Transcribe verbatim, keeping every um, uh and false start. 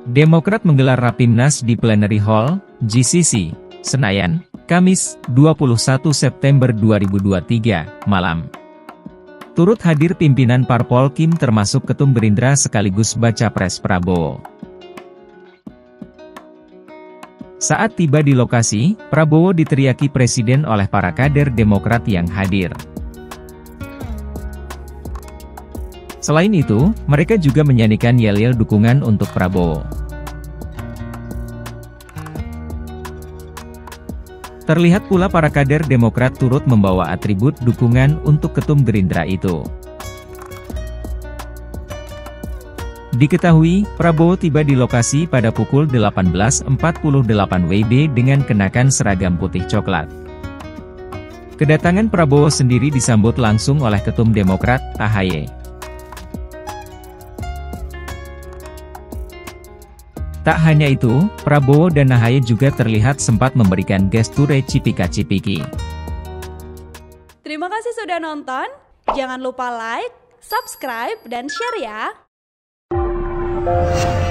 Demokrat menggelar Rapimnas di Plenary Hall, G C C, Senayan, Kamis, dua puluh satu September dua ribu dua puluh tiga, malam. Turut hadir pimpinan Parpol Kim termasuk Ketum Gerindra sekaligus Baca Pres Prabowo. Saat tiba di lokasi, Prabowo diteriaki Presiden oleh para kader Demokrat yang hadir. Selain itu, mereka juga menyanyikan yel-yel dukungan untuk Prabowo. Terlihat pula para kader Demokrat turut membawa atribut dukungan untuk Ketum Gerindra itu. Diketahui, Prabowo tiba di lokasi pada pukul delapan belas empat puluh delapan W B dengan kenakan seragam putih coklat. Kedatangan Prabowo sendiri disambut langsung oleh Ketum Demokrat, A H Y. Tak hanya itu, Prabowo dan A H Y juga terlihat sempat memberikan gestur cipika-cipiki. Terima kasih sudah nonton, jangan lupa like, subscribe, dan share ya!